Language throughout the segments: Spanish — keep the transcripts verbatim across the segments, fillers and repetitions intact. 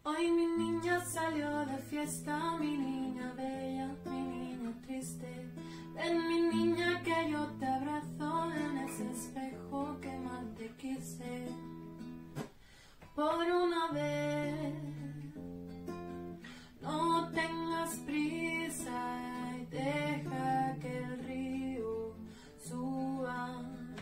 Hoy mi niña salió de fiesta, mi niña bella, mi niña triste. Ven mi niña que yo te abrazo en ese espejo que mal te quise. Por una vez, no tengas prisa y deja que el río suba.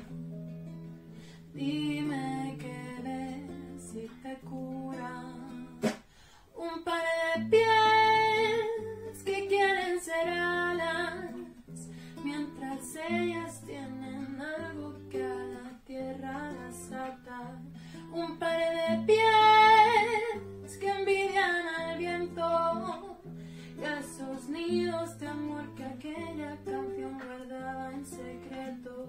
Dime qué ves si te cura. Un par de pies que quieren ser alas, mientras ellas tienen algo que a la tierra las ata. Un par de pies que envidian al viento, y a esos nidos de amor que aquella canción guardaba en secreto.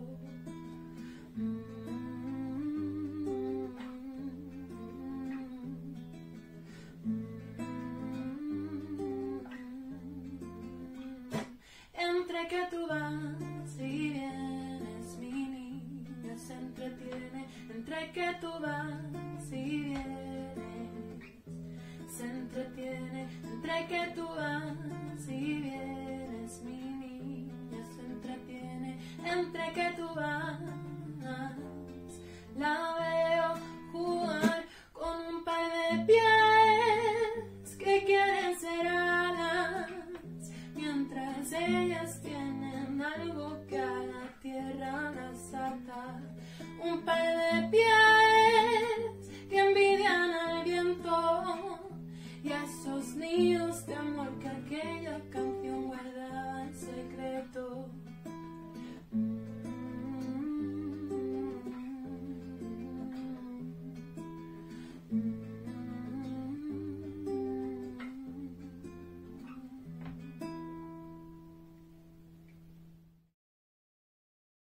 Entre que tú vas y vienes, mi niña se entretiene. Entre que tú vas y vienes, se entretiene. Entre que tú vas y vienes, mi niña se entretiene. Entre que tú vas